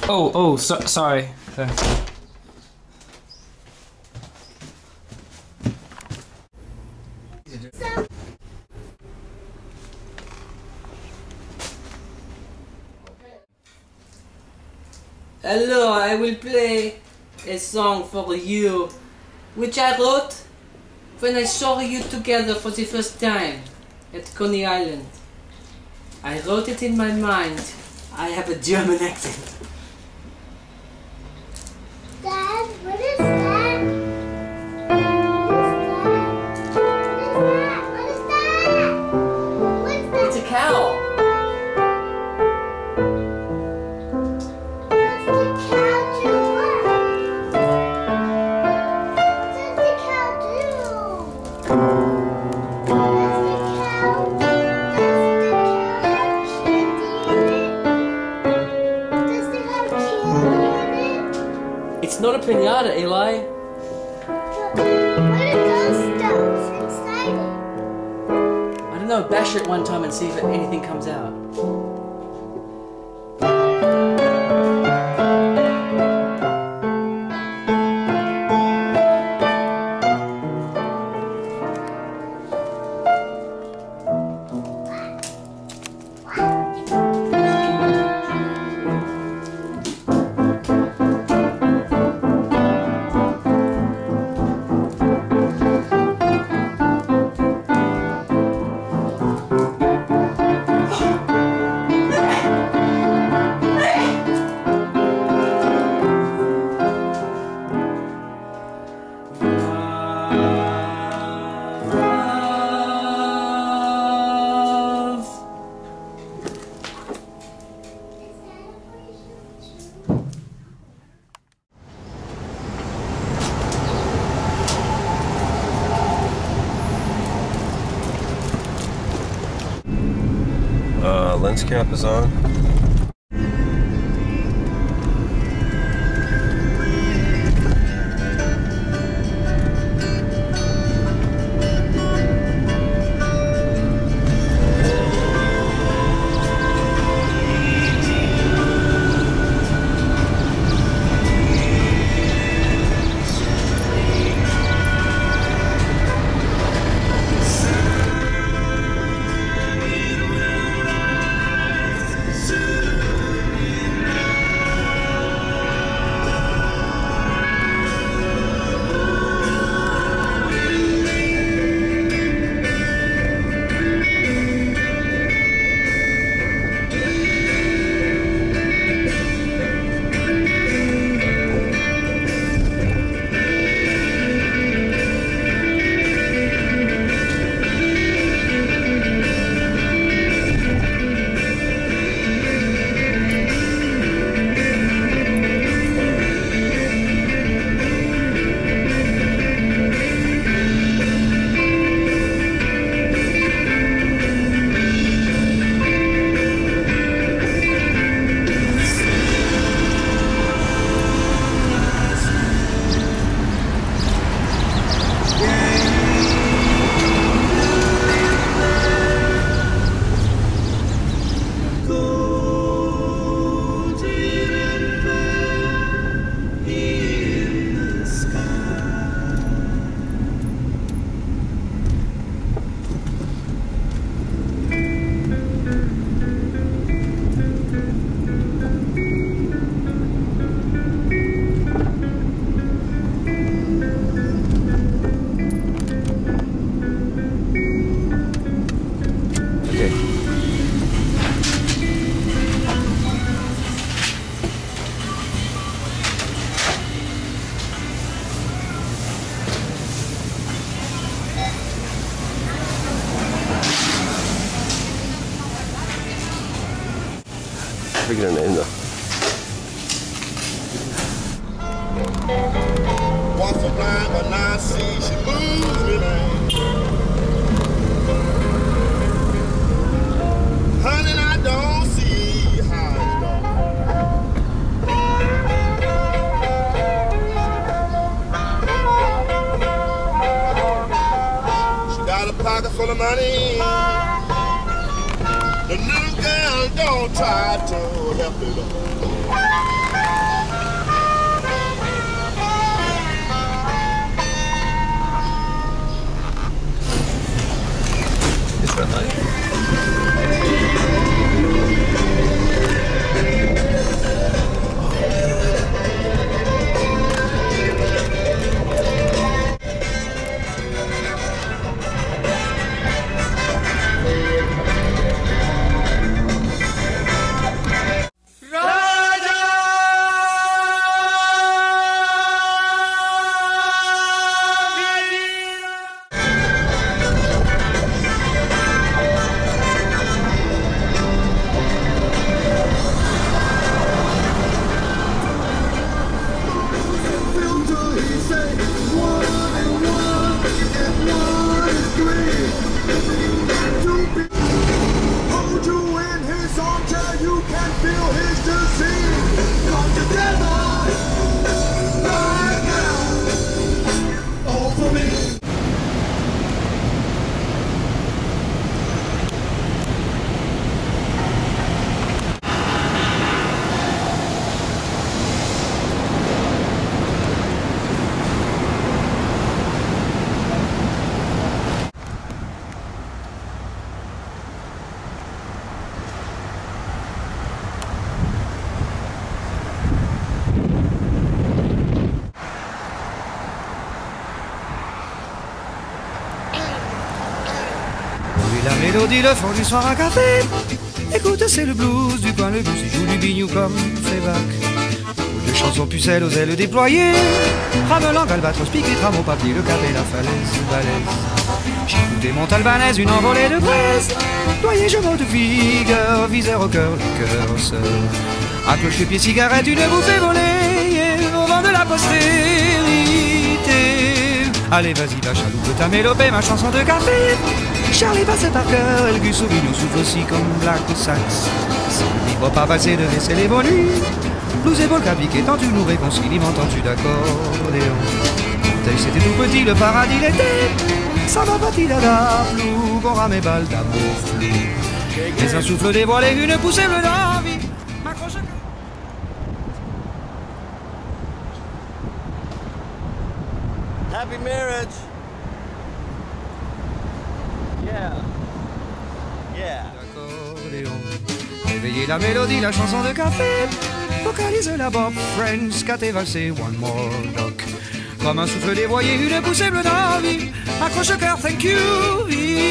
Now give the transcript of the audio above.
Sorry. Hello, I will play a song for you, which I wrote when I saw you together for the first time at Coney Island. I wrote it in my mind. I have a German accent. Dad, what is that? What is that? What's that? It's a cow. It's not a pinata, Eli. What are those stones inside it? I don't know, bash it one time and see if anything comes out. Lens cap is on. Figure a name though. Once a blind, but now I see she moves me, man. Honey, I don't see how it's done. She got a pocket full of money. The little girl don't try to help it up. La mélodie, le fond du soir à café. Écoute, c'est le blues du coin, le blues, il joue du bignou comme Fleabag. De chansons pucelles aux ailes déployées, ramelant, albatros, piqué, tram au papier, le cap et la falaise, balèze. J'écoutais Montalbanaise, une envolée de braise. Doyer, je de vigueur, viseur au cœur, le cœur seul. À cloche-pied, cigarette, une bouffée volée, au vent de la postérité. Allez, vas-y, va chaloupe ta mélopée, ma chanson de café. Charlie passait par cœur, et le Gus Sauvignon souffle aussi comme Black Sax. Si le libre pas passé de laisser les bonnes nuits, blues et polka piqué, tant tu nous réconcilies, m'entends-tu d'accordéon? Monteil c'était tout petit, le paradis l'était. Ça va pas il a flou, qu'on rame et balle d'amour flou. Mais un souffle dévoilé, une poussée bleue d'envie, m'accroche. Happy marriage. Yeah. Yeah. D'accordéon. Réveillez la mélodie, la chanson de café. Vocalise la Bob French, scaté valsé, one more lock. Comme un souffle dévoyé, une poussée bleue d'envie. Accroche au cœur, thank you.